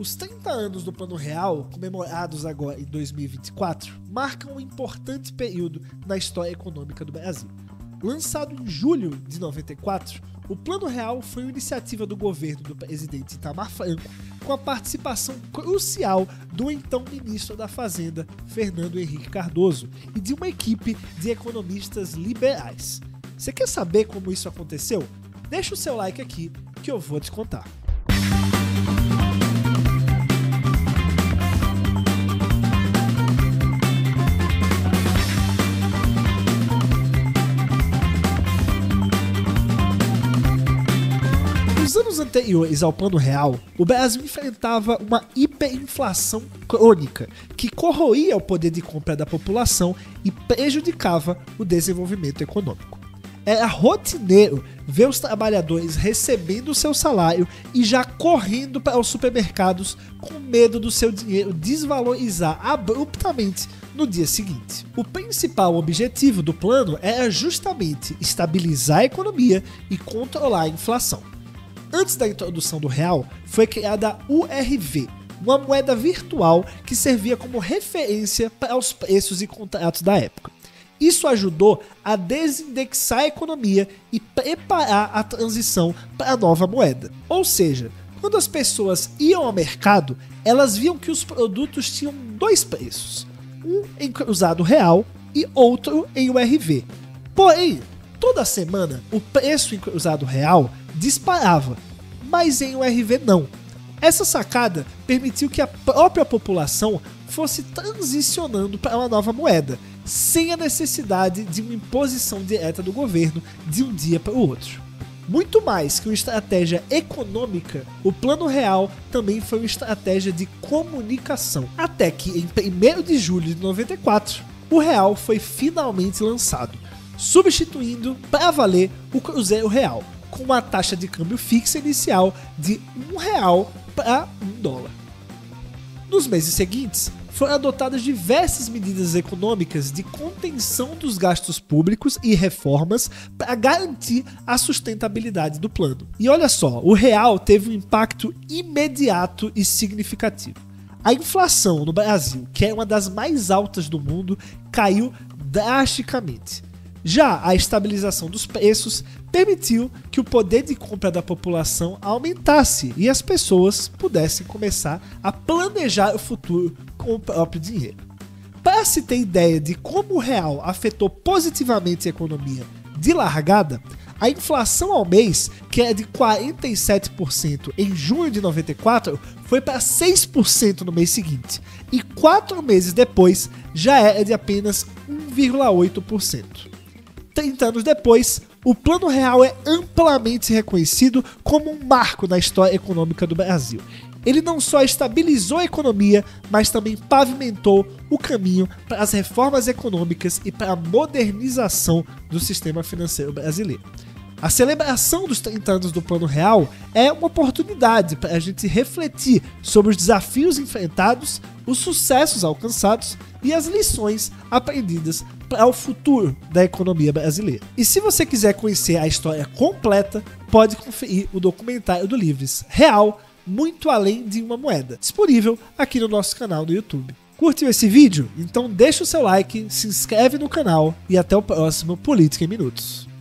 Os 30 anos do Plano Real, comemorados agora em 2024, marcam um importante período na história econômica do Brasil. Lançado em julho de 94, o Plano Real foi uma iniciativa do governo do presidente Itamar Franco, com a participação crucial do então ministro da Fazenda, Fernando Henrique Cardoso, e de uma equipe de economistas liberais. Você quer saber como isso aconteceu? Deixa o seu like aqui que eu vou te contar. Nos anos anteriores ao Plano Real, o Brasil enfrentava uma hiperinflação crônica que corroía o poder de compra da população e prejudicava o desenvolvimento econômico. Era rotineiro ver os trabalhadores recebendo seu salário e já correndo para os supermercados com medo do seu dinheiro desvalorizar abruptamente no dia seguinte. O principal objetivo do plano era justamente estabilizar a economia e controlar a inflação. Antes da introdução do real, foi criada a URV, uma moeda virtual que servia como referência para os preços e contratos da época. Isso ajudou a desindexar a economia e preparar a transição para a nova moeda. Ou seja, quando as pessoas iam ao mercado, elas viam que os produtos tinham dois preços, um em cruzado real e outro em URV. Porém, toda semana o preço em cruzado real disparava, mas em URV não. Essa sacada permitiu que a própria população fosse transicionando para uma nova moeda, sem a necessidade de uma imposição direta do governo de um dia para o outro. Muito mais que uma estratégia econômica, o Plano Real também foi uma estratégia de comunicação, até que em 1º de julho de 94, o real foi finalmente lançado, substituindo para valer o Cruzeiro Real, com uma taxa de câmbio fixa inicial de R$1 para $1. Nos meses seguintes, foram adotadas diversas medidas econômicas de contenção dos gastos públicos e reformas para garantir a sustentabilidade do plano. E olha só, o real teve um impacto imediato e significativo. A inflação no Brasil, que é uma das mais altas do mundo, caiu drasticamente. Já a estabilização dos preços permitiu que o poder de compra da população aumentasse e as pessoas pudessem começar a planejar o futuro com o próprio dinheiro. Para se ter ideia de como o real afetou positivamente a economia de largada, a inflação ao mês, que é de 47% em junho de 94, foi para 6% no mês seguinte, e 4 meses depois já era de apenas 1,8%. 30 anos depois, o Plano Real é amplamente reconhecido como um marco na história econômica do Brasil. Ele não só estabilizou a economia, mas também pavimentou o caminho para as reformas econômicas e para a modernização do sistema financeiro brasileiro. A celebração dos 30 anos do Plano Real é uma oportunidade para a gente refletir sobre os desafios enfrentados, os sucessos alcançados e as lições aprendidas para o futuro da economia brasileira. E se você quiser conhecer a história completa, pode conferir o documentário do Livres Real, Muito Além de uma Moeda, disponível aqui no nosso canal do YouTube. Curtiu esse vídeo? Então deixa o seu like, se inscreve no canal e até o próximo Política em Minutos.